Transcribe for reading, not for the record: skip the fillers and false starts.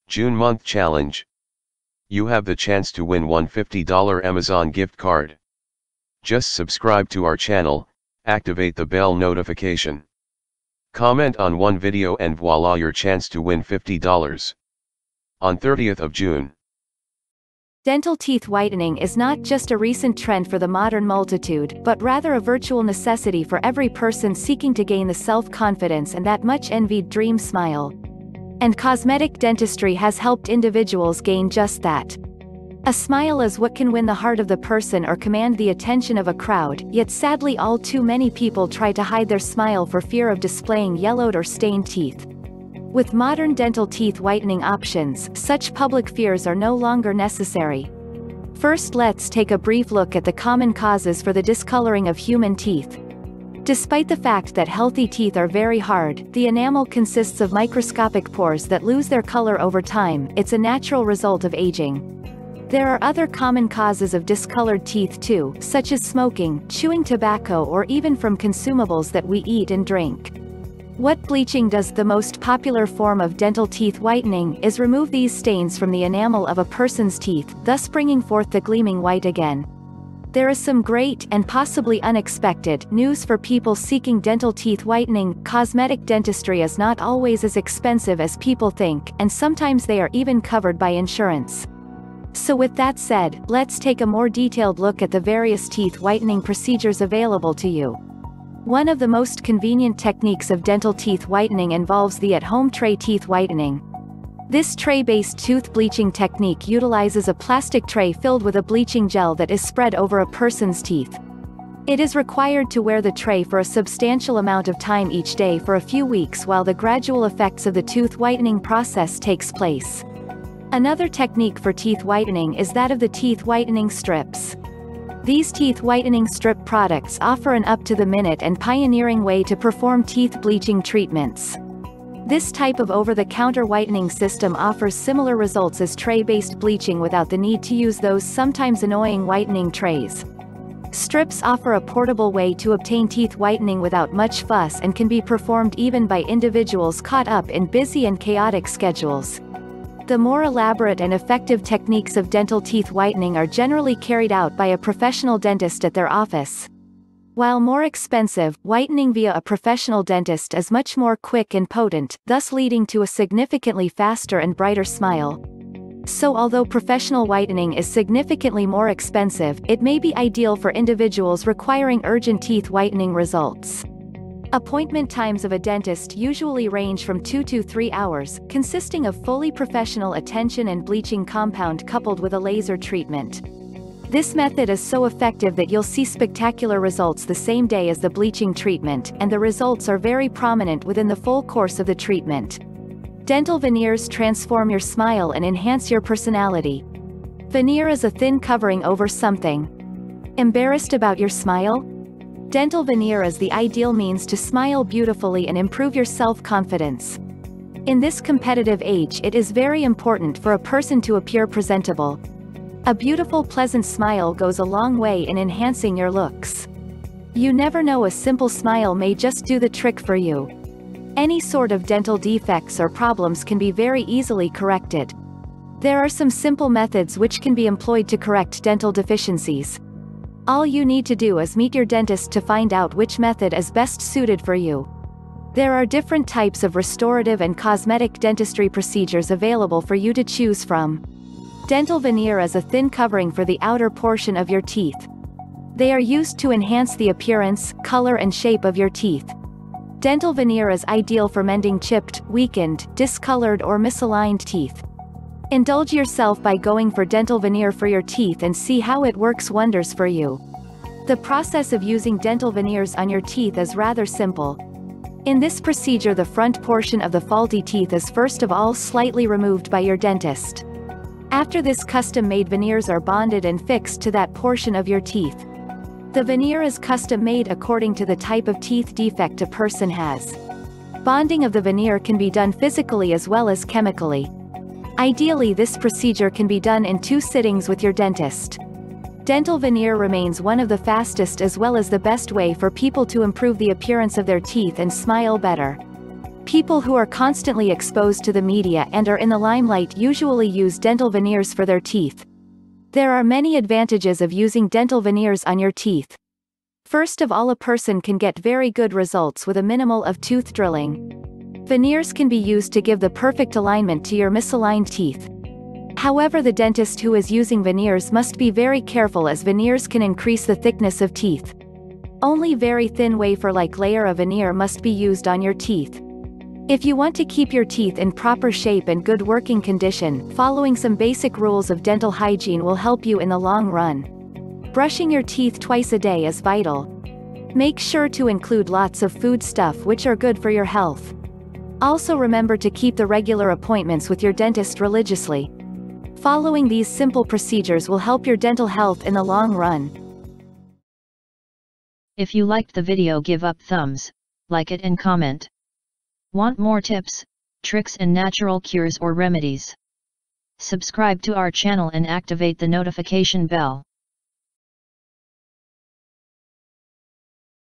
June Month Challenge. You have the chance to win one $50 Amazon gift card. Just subscribe to our channel, activate the bell notification. Comment on one video and voila, your chance to win $50. On 30th of June. Dental teeth whitening is not just a recent trend for the modern multitude, but rather a virtual necessity for every person seeking to gain the self-confidence and that much-envied dream smile. And cosmetic dentistry has helped individuals gain just that. A smile is what can win the heart of the person or command the attention of a crowd, yet sadly all too many people try to hide their smile for fear of displaying yellowed or stained teeth. With modern dental teeth whitening options, such public fears are no longer necessary. First, let's take a brief look at the common causes for the discoloring of human teeth. Despite the fact that healthy teeth are very hard, the enamel consists of microscopic pores that lose their color over time. It's a natural result of aging. There are other common causes of discolored teeth too, such as smoking, chewing tobacco, or even from consumables that we eat and drink. What bleaching does, the most popular form of dental teeth whitening, is remove these stains from the enamel of a person's teeth, thus bringing forth the gleaming white again. There is some great, and possibly unexpected, news for people seeking dental teeth whitening. Cosmetic dentistry is not always as expensive as people think, and sometimes they are even covered by insurance. So with that said, let's take a more detailed look at the various teeth whitening procedures available to you. One of the most convenient techniques of dental teeth whitening involves the at-home tray teeth whitening. This tray-based tooth bleaching technique utilizes a plastic tray filled with a bleaching gel that is spread over a person's teeth. It is required to wear the tray for a substantial amount of time each day for a few weeks while the gradual effects of the tooth whitening process takes place. Another technique for teeth whitening is that of the teeth whitening strips. These teeth whitening strip products offer an up-to-the-minute and pioneering way to perform teeth bleaching treatments. This type of over-the-counter whitening system offers similar results as tray-based bleaching without the need to use those sometimes annoying whitening trays. Strips offer a portable way to obtain teeth whitening without much fuss and can be performed even by individuals caught up in busy and chaotic schedules. The more elaborate and effective techniques of dental teeth whitening are generally carried out by a professional dentist at their office. While more expensive, whitening via a professional dentist is much more quick and potent, thus leading to a significantly faster and brighter smile. So although professional whitening is significantly more expensive, it may be ideal for individuals requiring urgent teeth whitening results. Appointment times of a dentist usually range from 2 to 3 hours, consisting of fully professional attention and bleaching compound coupled with a laser treatment. This method is so effective that you'll see spectacular results the same day as the bleaching treatment, and the results are very prominent within the full course of the treatment. Dental veneers transform your smile and enhance your personality. Veneer is a thin covering over something. Embarrassed about your smile? Dental veneer is the ideal means to smile beautifully and improve your self-confidence. In this competitive age, it is very important for a person to appear presentable. A beautiful, pleasant smile goes a long way in enhancing your looks. You never know, a simple smile may just do the trick for you. Any sort of dental defects or problems can be very easily corrected. There are some simple methods which can be employed to correct dental deficiencies. All you need to do is meet your dentist to find out which method is best suited for you. There are different types of restorative and cosmetic dentistry procedures available for you to choose from. Dental veneer is a thin covering for the outer portion of your teeth. They are used to enhance the appearance, color and shape of your teeth. Dental veneer is ideal for mending chipped, weakened, discolored or misaligned teeth. Indulge yourself by going for dental veneer for your teeth and see how it works wonders for you. The process of using dental veneers on your teeth is rather simple. In this procedure, the front portion of the faulty teeth is first of all slightly removed by your dentist. After this, custom-made veneers are bonded and fixed to that portion of your teeth. The veneer is custom-made according to the type of teeth defect a person has. Bonding of the veneer can be done physically as well as chemically. Ideally, this procedure can be done in 2 sittings with your dentist. Dental veneer remains one of the fastest as well as the best way for people to improve the appearance of their teeth and smile better. People who are constantly exposed to the media and are in the limelight usually use dental veneers for their teeth. There are many advantages of using dental veneers on your teeth. First of all, a person can get very good results with a minimal of tooth drilling. Veneers can be used to give the perfect alignment to your misaligned teeth. However, the dentist who is using veneers must be very careful, as veneers can increase the thickness of teeth. Only very thin wafer-like layer of veneer must be used on your teeth. If you want to keep your teeth in proper shape and good working condition, following some basic rules of dental hygiene will help you in the long run. Brushing your teeth twice a day is vital. Make sure to include lots of food stuff which are good for your health. Also remember to keep the regular appointments with your dentist religiously. Following these simple procedures will help your dental health in the long run. If you liked the video, give up thumbs, like it and comment. Want more tips, tricks and natural cures or remedies? Subscribe to our channel and activate the notification bell.